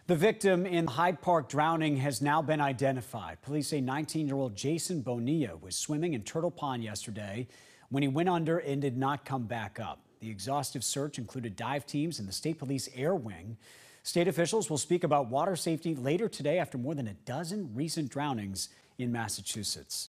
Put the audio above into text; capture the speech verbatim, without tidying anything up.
The victim in the Hyde Park drowning has now been identified. Police say nineteen-year-old Peri Bonilla was swimming in Turtle Pond yesterday when he went under and did not come back up. The exhaustive search included dive teams and the State Police Air Wing. State officials will speak about water safety later today after more than a dozen recent drownings in Massachusetts.